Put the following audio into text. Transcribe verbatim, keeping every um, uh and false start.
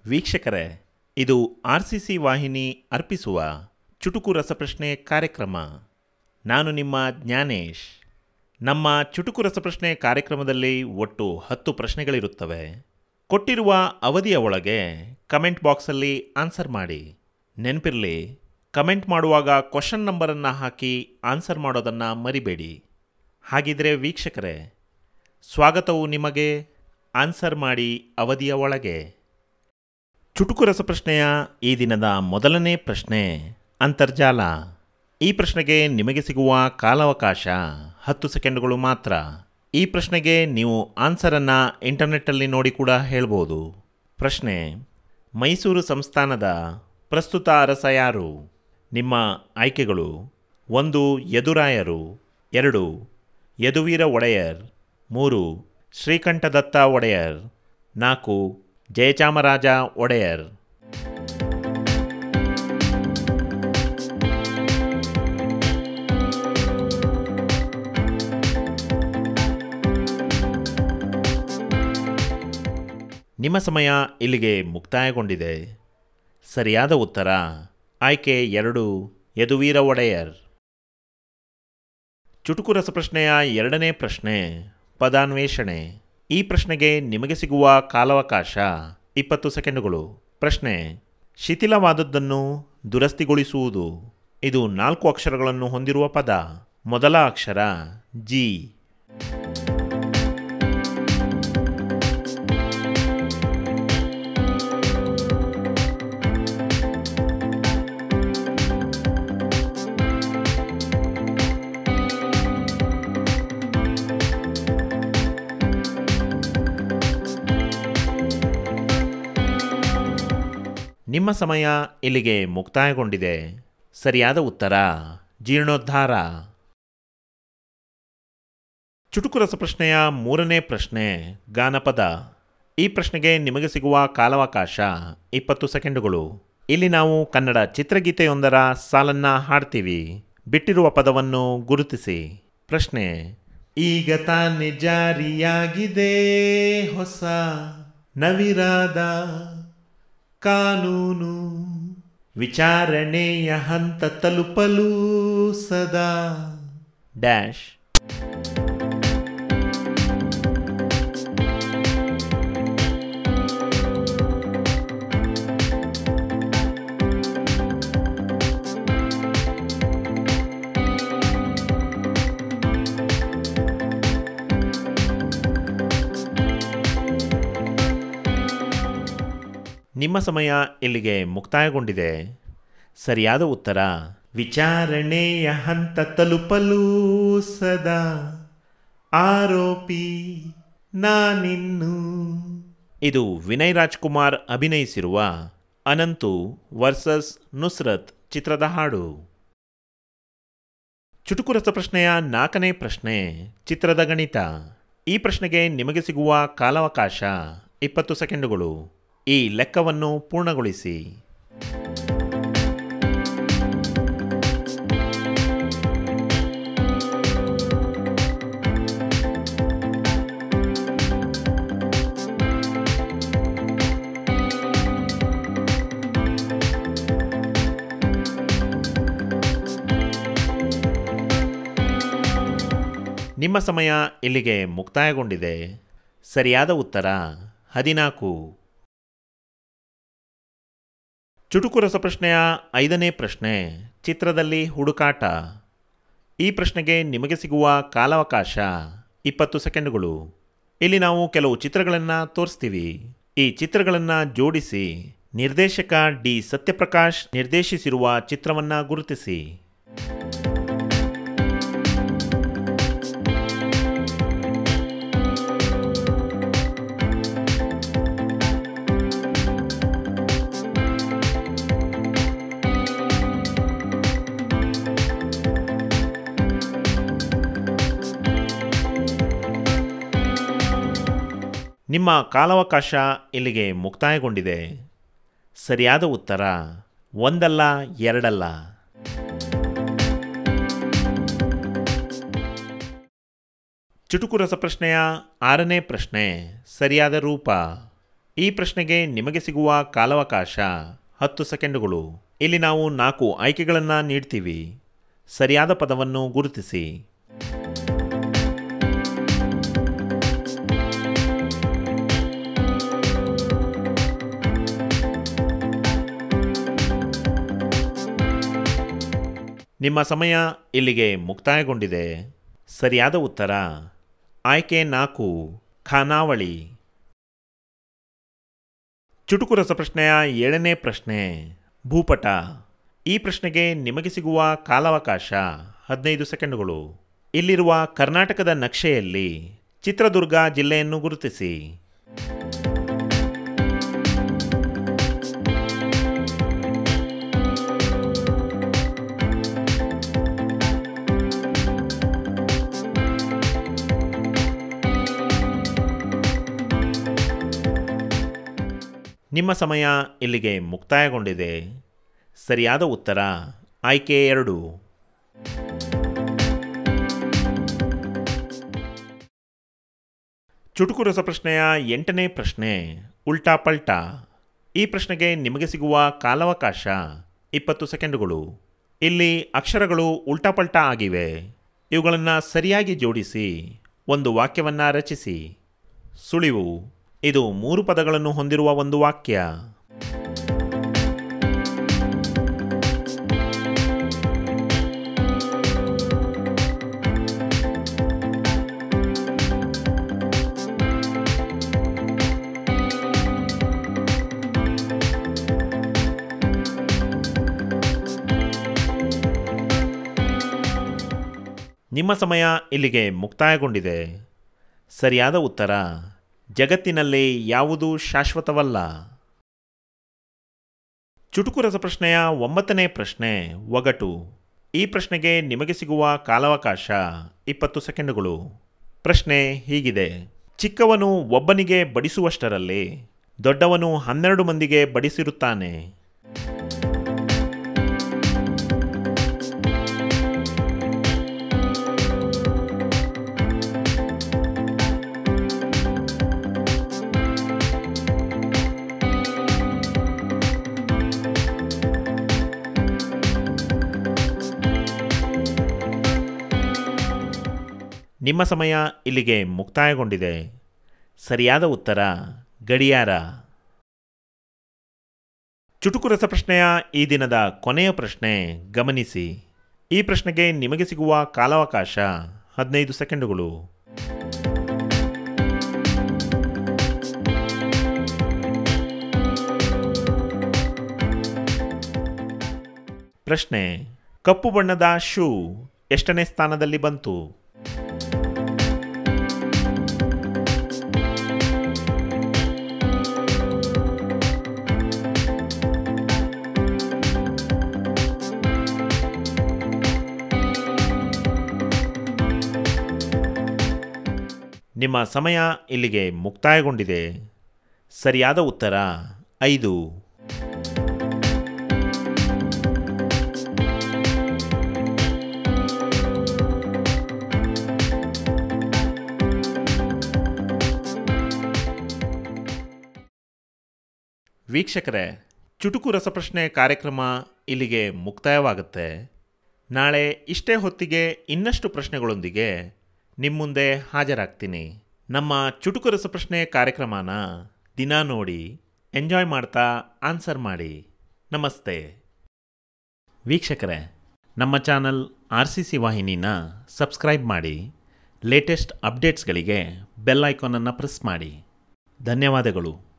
ವೀಕ್ಷಕರೇ, ಇದು R C C ವಾಹಿನಿ ಅರ್ಪಿಸುವ ಚುಟುಕು ರಸಪ್ರಶ್ನೆ ಕಾರ್ಯಕ್ರಮ. ನಾನು ನಿಮ್ಮ ಜ್ಞಾನೇಶ್. ನಮ್ಮ ಚುಟುಕು ರಸಪ್ರಶ್ನೆ ಕಾರ್ಯಕ್ರಮದಲ್ಲಿ ಒಟ್ಟು ಹತ್ತು ಪ್ರಶ್ನೆಗಳಿರುತ್ತವೆ. ಕೊಟ್ಟಿರುವ ಅವಧಿಯ ಒಳಗೆ ಕಮೆಂಟ್ ಬಾಕ್ಸಲ್ಲಿ ಆನ್ಸರ್ ಮಾಡಿ. ನೆನಪಿರಲಿ, ಕಮೆಂಟ್ ಮಾಡುವಾಗ ಕ್ವಶನ್ ನಂಬರನ್ನು ಹಾಕಿ ಆನ್ಸರ್ ಮಾಡೋದನ್ನು ಮರಿಬೇಡಿ. ಹಾಗಿದ್ರೆ ವೀಕ್ಷಕರೇ, ಸ್ವಾಗತವು ನಿಮಗೆ. ಆನ್ಸರ್ ಮಾಡಿ ಅವಧಿಯ ಒಳಗೆ. ಚುಟುಕು ರಸಪ್ರಶ್ನೆಯ ಈ ದಿನದ ಮೊದಲನೇ ಪ್ರಶ್ನೆ ಅಂತರ್ಜಾಲ. ಈ ಪ್ರಶ್ನೆಗೆ ನಿಮಗೆ ಸಿಗುವ ಕಾಲಾವಕಾಶ ಹತ್ತು ಸೆಕೆಂಡುಗಳು ಮಾತ್ರ. ಈ ಪ್ರಶ್ನೆಗೆ ನೀವು ಆನ್ಸರನ್ನು ಇಂಟರ್ನೆಟ್ಟಲ್ಲಿ ನೋಡಿ ಕೂಡ ಹೇಳ್ಬೋದು. ಪ್ರಶ್ನೆ: ಮೈಸೂರು ಸಂಸ್ಥಾನದ ಪ್ರಸ್ತುತ ಅರಸ ಯಾರು? ನಿಮ್ಮ ಆಯ್ಕೆಗಳು: ಒಂದು ಯದುರಾಯರು, ಎರಡು ಯದುವೀರ ಒಡೆಯರ್, ಮೂರು ಶ್ರೀಕಂಠದತ್ತ ಒಡೆಯರ್, ನಾಲ್ಕು ಜಯಚಾಮರಾಜ ಒಡೆಯರ್. ನಿಮ್ಮ ಸಮಯ ಇಲ್ಲಿಗೆ ಮುಕ್ತಾಯಗೊಂಡಿದೆ. ಸರಿಯಾದ ಉತ್ತರ ಆಯ್ಕೆ ಎರಡು, ಯದುವೀರ ಒಡೆಯರ್. ಚುಟುಕು ರಸಪ್ರಶ್ನೆಯ ಎರಡನೇ ಪ್ರಶ್ನೆ ಪದಾನ್ವೇಷಣೆ. ಈ ಪ್ರಶ್ನೆಗೆ ನಿಮಗೆ ಸಿಗುವ ಕಾಲಾವಕಾಶ ಇಪ್ಪತ್ತು ಸೆಕೆಂಡುಗಳು. ಪ್ರಶ್ನೆ: ಶಿಥಿಲವಾದದ್ದನ್ನು ದುರಸ್ತಿಗೊಳಿಸುವುದು. ಇದು ನಾಲ್ಕು ಅಕ್ಷರಗಳನ್ನು ಹೊಂದಿರುವ ಪದ. ಮೊದಲ ಅಕ್ಷರ ಜಿ. ನಿಮ್ಮ ಸಮಯ ಇಲ್ಲಿಗೆ ಮುಕ್ತಾಯಗೊಂಡಿದೆ. ಸರಿಯಾದ ಉತ್ತರ ಜೀರ್ಣೋದ್ಧಾರ. ಚುಟುಕು ರಸಪ್ರಶ್ನೆಯ ಮೂರನೇ ಪ್ರಶ್ನೆ ಗಾನಪದ. ಈ ಪ್ರಶ್ನೆಗೆ ನಿಮಗೆ ಸಿಗುವ ಕಾಲಾವಕಾಶ ಇಪ್ಪತ್ತು ಸೆಕೆಂಡುಗಳು. ಇಲ್ಲಿ ನಾವು ಕನ್ನಡ ಚಿತ್ರಗೀತೆಯೊಂದರ ಸಾಲನ್ನು ಹಾಡ್ತೀವಿ. ಬಿಟ್ಟಿರುವ ಪದವನ್ನು ಗುರುತಿಸಿ. ಪ್ರಶ್ನೆ: ಈಗ ತಾನೇ ಜಾರಿಯಾಗಿದೆ ಹೊಸ ನವಿರಾದ ಕಾನೂನು, ವಿಚಾರಣೆಯ ಹಂತ ತಲುಪಲು ಸದಾ ಡ್ಯಾಶ್. ನಿಮ್ಮ ಸಮಯ ಇಲ್ಲಿಗೆ ಮುಕ್ತಾಯಗೊಂಡಿದೆ. ಸರಿಯಾದ ಉತ್ತರ ವಿಚಾರಣೆಯ ಹಂತ ತಲುಪಲು ಸದಾ ಆರೋಪಿ ನಾನಿನ್ನು. ಇದು ವಿನಯ್ ರಾಜ್ಕುಮಾರ್ ಅಭಿನಯಿಸಿರುವ ಅನಂತು ವರ್ಸಸ್ ನುಸ್ರತ್ ಚಿತ್ರದ ಹಾಡು. ಚುಟುಕು ರಸಪ್ರಶ್ನೆಯ ನಾಲ್ಕನೇ ಪ್ರಶ್ನೆ ಚಿತ್ರದ ಗಣಿತ. ಈ ಪ್ರಶ್ನೆಗೆ ನಿಮಗೆ ಸಿಗುವ ಕಾಲಾವಕಾಶ ಇಪ್ಪತ್ತು ಸೆಕೆಂಡುಗಳು. ಈ ಲೆಕ್ಕವನ್ನು ಪೂರ್ಣಗೊಳಿಸಿ. ನಿಮ್ಮ ಸಮಯ ಇಲ್ಲಿಗೆ ಮುಕ್ತಾಯಗೊಂಡಿದೆ. ಸರಿಯಾದ ಉತ್ತರ ಹದಿನಾಲ್ಕು. ಚುಟುಕು ರಸಪ್ರಶ್ನೆಯ ಐದನೇ ಪ್ರಶ್ನೆ ಚಿತ್ರದಲ್ಲಿ ಹುಡುಕಾಟ. ಈ ಪ್ರಶ್ನೆಗೆ ನಿಮಗೆ ಸಿಗುವ ಕಾಲಾವಕಾಶ ಇಪ್ಪತ್ತು ಸೆಕೆಂಡುಗಳು. ಇಲ್ಲಿ ನಾವು ಕೆಲವು ಚಿತ್ರಗಳನ್ನು ತೋರಿಸ್ತೀವಿ. ಈ ಚಿತ್ರಗಳನ್ನು ಜೋಡಿಸಿ ನಿರ್ದೇಶಕ ಡಿ ಸತ್ಯಪ್ರಕಾಶ್ ನಿರ್ದೇಶಿಸಿರುವ ಚಿತ್ರವನ್ನು ಗುರುತಿಸಿ. ನಿಮ್ಮ ಕಾಲಾವಕಾಶ ಇಲ್ಲಿಗೆ ಮುಕ್ತಾಯಗೊಂಡಿದೆ. ಸರಿಯಾದ ಉತ್ತರ ಒಂದಲ್ಲ ಎರಡಲ್ಲ. ಚುಟುಕು ರಸಪ್ರಶ್ನೆಯ ಆರನೇ ಪ್ರಶ್ನೆ ಸರಿಯಾದ ರೂಪ. ಈ ಪ್ರಶ್ನೆಗೆ ನಿಮಗೆ ಸಿಗುವ ಕಾಲಾವಕಾಶ ಹತ್ತು ಸೆಕೆಂಡುಗಳು. ಇಲ್ಲಿ ನಾವು ನಾಲ್ಕು ಆಯ್ಕೆಗಳನ್ನು ನೀಡ್ತೀವಿ. ಸರಿಯಾದ ಪದವನ್ನು ಗುರುತಿಸಿ. ನಿಮ್ಮ ಸಮಯ ಇಲ್ಲಿಗೆ ಮುಕ್ತಾಯಗೊಂಡಿದೆ. ಸರಿಯಾದ ಉತ್ತರ ಆಯ್ಕೆ ನಾಲ್ಕು, ಖಾನಾವಳಿ. ಚುಟುಕು ರಸಪ್ರಶ್ನೆಯ ಏಳನೇ ಪ್ರಶ್ನೆ, ಭೂಪಟ. ಈ ಪ್ರಶ್ನೆಗೆ ನಿಮಗೆ ಸಿಗುವ ಕಾಲಾವಕಾಶ ಹದಿನೈದು ಸೆಕೆಂಡುಗಳು. ಇಲ್ಲಿರುವ ಕರ್ನಾಟಕದ ನಕ್ಷೆಯಲ್ಲಿ ಚಿತ್ರದುರ್ಗ ಜಿಲ್ಲೆಯನ್ನು ಗುರುತಿಸಿ. ನಿಮ್ಮ ಸಮಯ ಇಲ್ಲಿಗೆ ಮುಕ್ತಾಯಗೊಂಡಿದೆ. ಸರಿಯಾದ ಉತ್ತರ ಆಯ್ಕೆ ಎರಡು. ಚುಟುಕು ರಸಪ್ರಶ್ನೆಯ ಎಂಟನೇ ಪ್ರಶ್ನೆ, ಉಲ್ಟಾ ಪಲ್ಟಾ. ಈ ಪ್ರಶ್ನೆಗೆ ನಿಮಗೆ ಸಿಗುವ ಕಾಲಾವಕಾಶ ಇಪ್ಪತ್ತು ಸೆಕೆಂಡುಗಳು. ಇಲ್ಲಿ ಅಕ್ಷರಗಳು ಉಲ್ಟಾ ಪಲ್ಟಾ ಆಗಿವೆ. ಇವುಗಳನ್ನು ಸರಿಯಾಗಿ ಜೋಡಿಸಿ ಒಂದು ವಾಕ್ಯವನ್ನು ರಚಿಸಿ. ಸುಳಿವು: ಇದು ಮೂರು ಪದಗಳನ್ನು ಹೊಂದಿರುವ ಒಂದು ವಾಕ್ಯ. ನಿಮ್ಮ ಸಮಯ ಇಲ್ಲಿಗೆ ಮುಕ್ತಾಯಗೊಂಡಿದೆ. ಸರಿಯಾದ ಉತ್ತರ ಜಗತ್ತಿನಲ್ಲಿ ಯಾವುದು ಶಾಶ್ವತವಲ್ಲ. ಚುಟುಕು ರಸಪ್ರಶ್ನೆಯ ಒಂಬತ್ತನೇ ಪ್ರಶ್ನೆ, ಒಗಟು. ಈ ಪ್ರಶ್ನೆಗೆ ನಿಮಗೆ ಸಿಗುವ ಕಾಲಾವಕಾಶ ಇಪ್ಪತ್ತು ಸೆಕೆಂಡುಗಳು. ಪ್ರಶ್ನೆ ಹೀಗಿದೆ: ಚಿಕ್ಕವನು ಒಬ್ಬನಿಗೆ ಬಡಿಸುವಷ್ಟರಲ್ಲಿ ದೊಡ್ಡವನು ಹನ್ನೆರಡು ಮಂದಿಗೆ ಬಡಿಸಿರುತ್ತಾನೆ. ನಿಮ್ಮ ಸಮಯ ಇಲ್ಲಿಗೆ ಮುಕ್ತಾಯಗೊಂಡಿದೆ. ಸರಿಯಾದ ಉತ್ತರ ಗಡಿಯಾರ. ಚುಟುಕು ರಸಪ್ರಶ್ನೆಯ ಈ ದಿನದ ಕೊನೆಯ ಪ್ರಶ್ನೆ, ಗಮನಿಸಿ. ಈ ಪ್ರಶ್ನೆಗೆ ನಿಮಗೆ ಸಿಗುವ ಕಾಲಾವಕಾಶ ಹದಿನೈದು ಸೆಕೆಂಡುಗಳು. ಪ್ರಶ್ನೆ: ಕಪ್ಪು ಬಣ್ಣದ ಶೂ ಎಷ್ಟನೇ ಸ್ಥಾನದಲ್ಲಿ ಬಂತು? ನಿಮ್ಮ ಸಮಯ ಇಲ್ಲಿಗೆ ಮುಕ್ತಾಯಗೊಂಡಿದೆ. ಸರಿಯಾದ ಉತ್ತರ ಐದು. ವೀಕ್ಷಕರೇ, ಚುಟುಕು ರಸಪ್ರಶ್ನೆ ಕಾರ್ಯಕ್ರಮ ಇಲ್ಲಿಗೆ ಮುಕ್ತಾಯವಾಗುತ್ತೆ. ನಾಳೆ ಇಷ್ಟೇ ಹೊತ್ತಿಗೆ ಇನ್ನಷ್ಟು ಪ್ರಶ್ನೆಗಳೊಂದಿಗೆ ನಿಮ್ಮ ಮುಂದೆ ಹಾಜರಾಗ್ತೀನಿ. ನಮ್ಮ ಚುಟುಕು ರಸಪ್ರಶ್ನೆ ಕಾರ್ಯಕ್ರಮನ ದಿನ ನೋಡಿ ಎಂಜಾಯ್ ಮಾಡ್ತಾ ಆನ್ಸರ್ ಮಾಡಿ. ನಮಸ್ತೆ ವೀಕ್ಷಕರೇ, ನಮ್ಮ ಚಾನಲ್ ಆರ್ ಸಿ ಸಿ ವಾಹಿನಿನ ಸಬ್ಸ್ಕ್ರೈಬ್ ಮಾಡಿ. ಲೇಟೆಸ್ಟ್ ಅಪ್ಡೇಟ್ಸ್ಗಳಿಗೆ ಬೆಲ್ ಐಕಾನನ್ನು ಪ್ರೆಸ್ ಮಾಡಿ. ಧನ್ಯವಾದಗಳು.